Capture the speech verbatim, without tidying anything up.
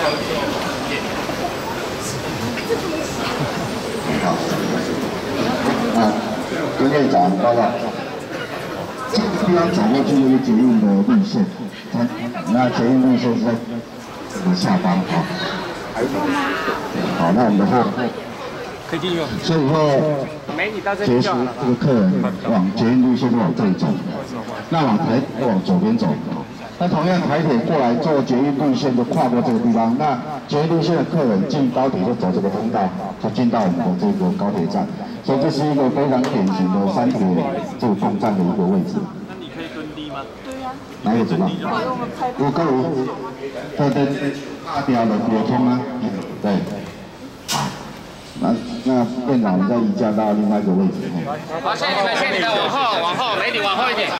好，那跟院长报告，这个地方走过去就是捷运的路线，那捷运路线是在这个下方哈。好，那我们的后。 可以进去。所以说，结束这个客人往捷运路线往这里走，那往台往左边走。那同样台铁过来做捷运路线就跨过这个地方，那捷运路线的客人进高铁就走这个通道，就进到我们的这个高铁站。所以这是一个非常典型的三铁这个共站的一个位置。 那你可以蹲低吗？对呀。 哪有怎么？有各位，对对，大条的流通啊，对。 那那院长再移驾到另外一个位置。 好，谢谢你们，谢谢你们，往后，往后，美女往后一点。